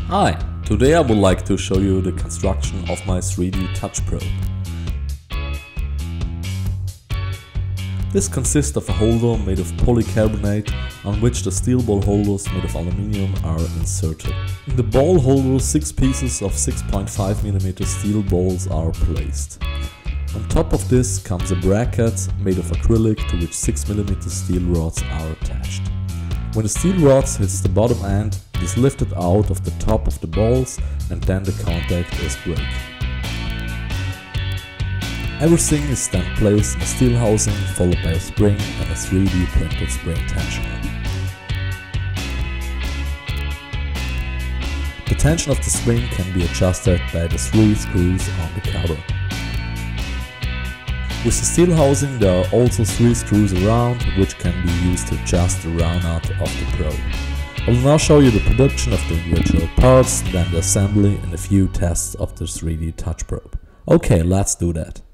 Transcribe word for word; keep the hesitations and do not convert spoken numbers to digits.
Hi, today I would like to show you the construction of my three D touch probe. This consists of a holder made of polycarbonate on which the steel ball holders made of aluminium are inserted. In the ball holder, six pieces of six point five millimeter steel balls are placed. On top of this comes a bracket made of acrylic to which six millimeter steel rods are attached. When the steel rods hits the bottom end, it is lifted out of the top of the balls and then the contact is break. Everything is then placed in a steel housing followed by a spring and a three D printed spring tensioner. The tension of the spring can be adjusted by the three screws on the cover. With the steel housing there are also three screws around which can be used to adjust the round nut of the probe. I will now show you the production of the individual parts, then the assembly and a few tests of the three D touch probe. Okay, let's do that.